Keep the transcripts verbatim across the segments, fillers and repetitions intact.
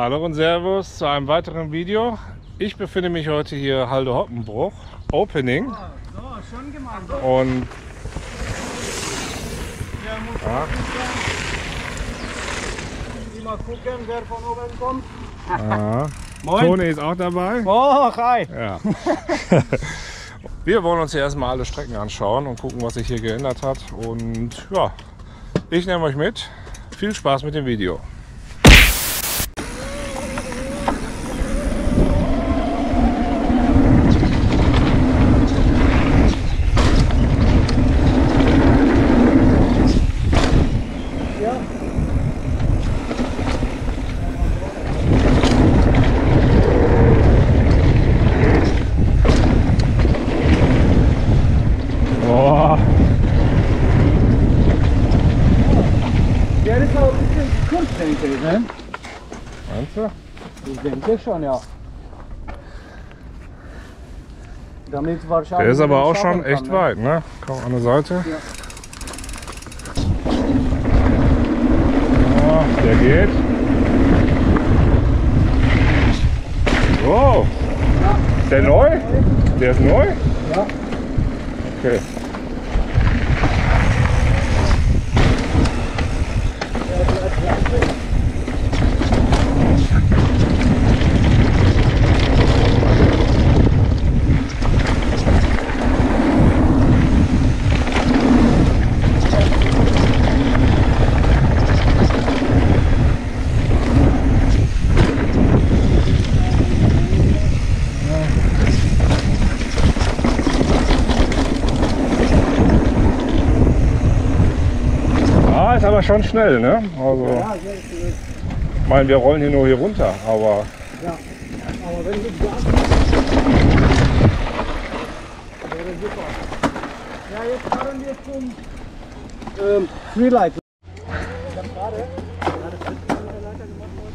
Hallo und Servus zu einem weiteren Video. Ich befinde mich heute hier Halde Hoppenbruch, Opening. Oh, so, schon gemacht. Und ja, muss ja. Mal gucken, wer von oben kommt. Ja. Moin. Toni ist auch dabei. Oh, hi. Ja. Wir wollen uns hier erstmal alle Strecken anschauen und gucken, was sich hier geändert hat. Und ja, ich nehme euch mit. Viel Spaß mit dem Video. Der ist auch ein bisschen kurz, denke ich, ne? Meinst du? Ich denke schon, ja. Damit wahrscheinlich. Der ist aber auch schon kann, echt ne? weit, ne? Komm an der Seite. Ja. Ja, der geht. Wow. Ja. Ist der neu? Der ist neu? Ja. Okay. Ist aber schon schnell, ne? Also, Ja, ich meine, wir rollen hier nur hier runter, aber ja. Aber wenn du Gas wäre super. Ja, jetzt fahren wir zum ähm, Freelight. Ich habe gerade gerade Leiter gemacht worden.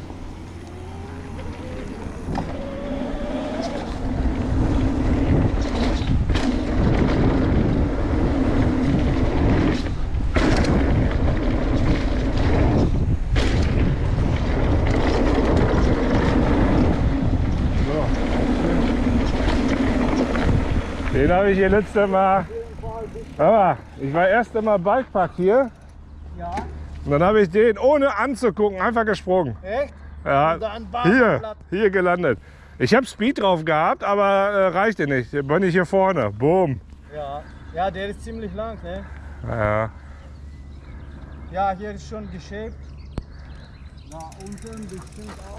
den habe ich hier letzte Mal. Aber ich war erst einmal Bikepark hier Ja, und dann habe ich den ohne anzugucken einfach gesprungen. echt? Ja, Und dann hier, Bahn- hier gelandet. Ich habe Speed drauf gehabt, aber äh, reichte nicht. Jetzt bin ich hier vorne. Boom. Ja, ja, der ist ziemlich lang, ne? Ja. Ja, hier ist schon geschäbt. Da unten bestimmt auch.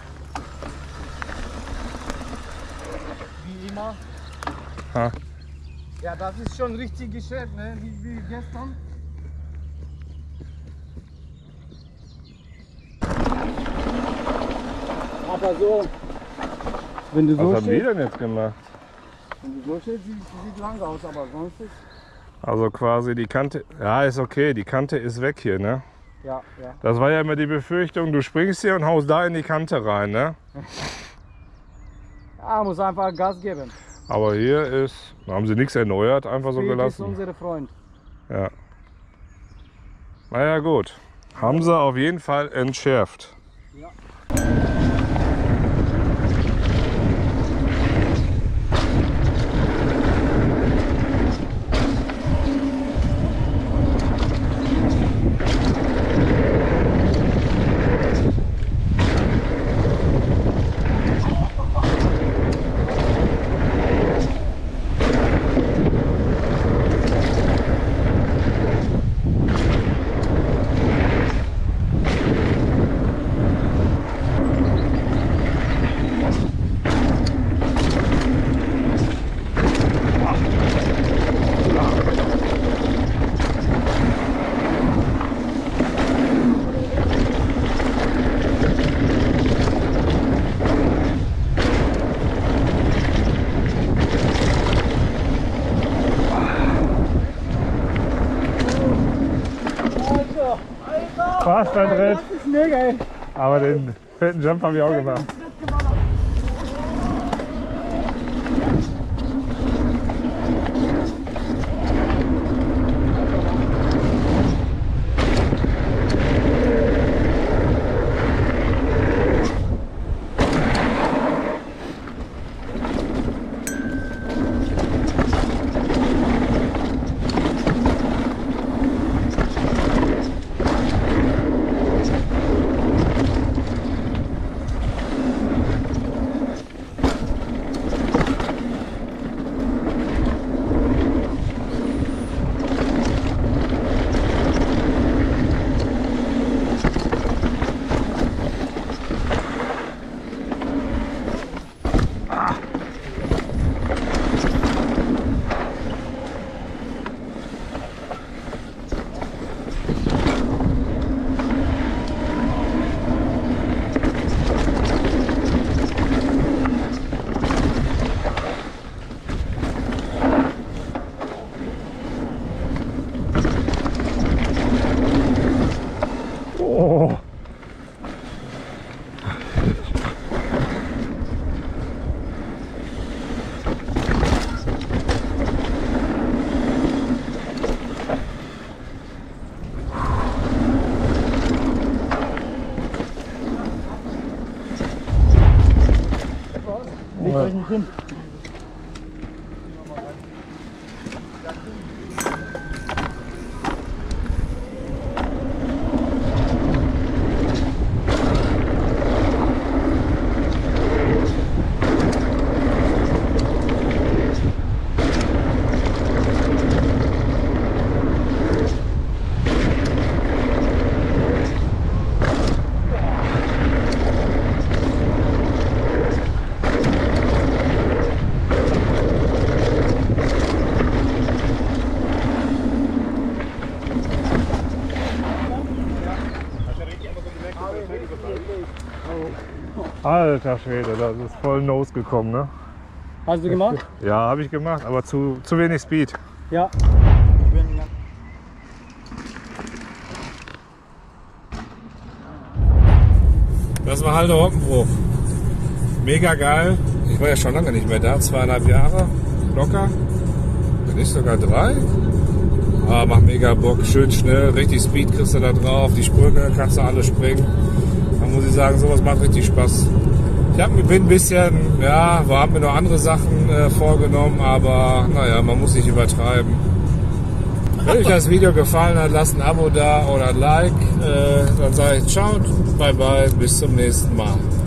Wie immer. Ha. Ja, das ist schon richtig geschäbt, ne? Wie, wie gestern. Aber so, wenn du Was so haben die stehst, denn jetzt gemacht? wenn du so stehst, sieht, sieht lang aus, aber sonst ist, Also quasi die Kante. Ja, ist okay. Die Kante ist weg hier, ne? ja, ja. Das war ja immer die Befürchtung, du springst hier und haust da in die Kante rein, ne? Ja, muss einfach Gas geben. Aber hier ist, da haben sie nichts erneuert, einfach so Speed ist gelassen. unser Freund. Ja. Naja gut, haben sie auf jeden Fall entschärft. Ja. Fast da drin. Das ist mega, ey. Aber den fetten Jump habe ich auch gemacht. Oh. Legt euch nicht hin. Alter Schwede, das ist voll Nose gekommen, ne? Hast du gemacht? Ja, habe ich gemacht, aber zu, zu wenig Speed. Ja. Das war Halde Hockenbruch. Mega geil. Ich war ja schon lange nicht mehr da, zweieinhalb Jahre locker. Wenn nicht sogar drei. Aber macht mega Bock, schön schnell, richtig Speed kriegst du da drauf. Die Sprünge kannst du alle springen. Da muss ich sagen, sowas macht richtig Spaß. Ich hab, bin ein bisschen, ja, wir haben mir noch andere Sachen äh, vorgenommen, aber naja, man muss nicht übertreiben. Wenn euch das Video gefallen hat, lasst ein Abo da oder ein Like. Äh, dann sage ich ciao, bye bye, bis zum nächsten Mal.